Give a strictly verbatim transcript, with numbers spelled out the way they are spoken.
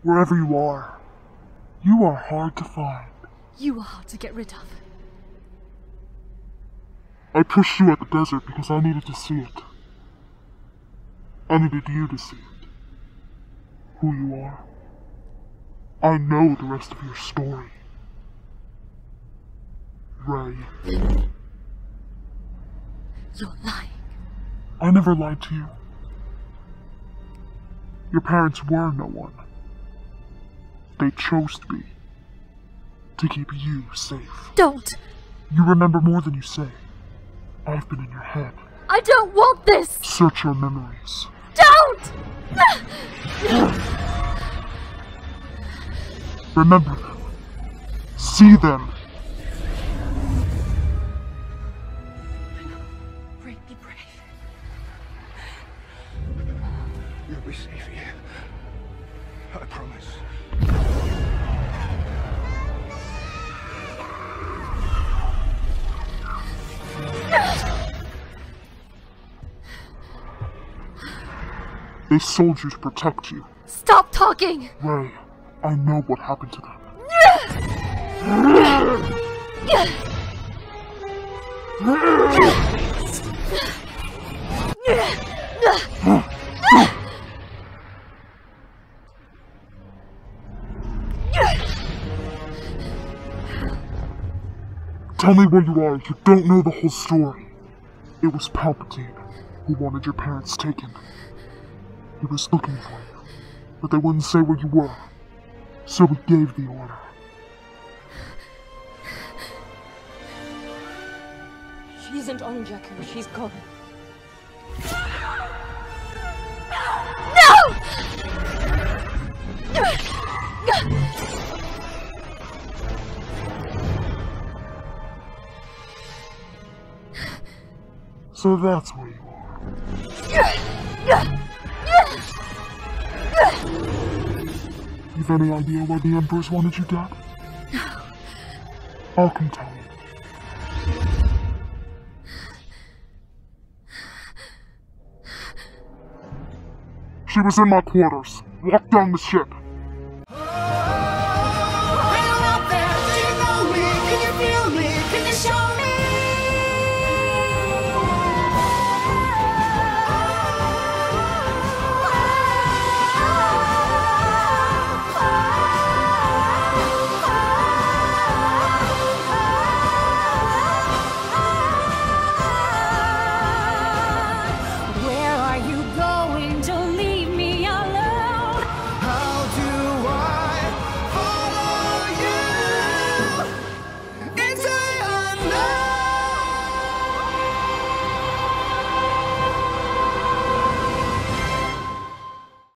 Wherever you are, you are hard to find. You are hard to get rid of. I pushed you at the desert because I needed to see it. I needed you to see it. Who you are. I know the rest of your story. Rey. You're lying. I never lied to you. Your parents were no one. They chose to be. To keep you safe. Don't! You remember more than you say. I've been in your head. I don't want this! Search your memories. Don't! Remember them. See them. Rey, be brave. You'll be safe here. I promise. They sold you to protect you. Stop talking! Rey, I know what happened to them. Tell me where you are if you don't know the whole story. It was Palpatine who wanted your parents taken. He was looking for you, but they wouldn't say where you were, so he gave the order. She isn't on Jakku, she's gone. No! So that's where you are. You've any idea why the Emperors wanted you dead? No. I can tell you. She was in my quarters. Walked down the ship.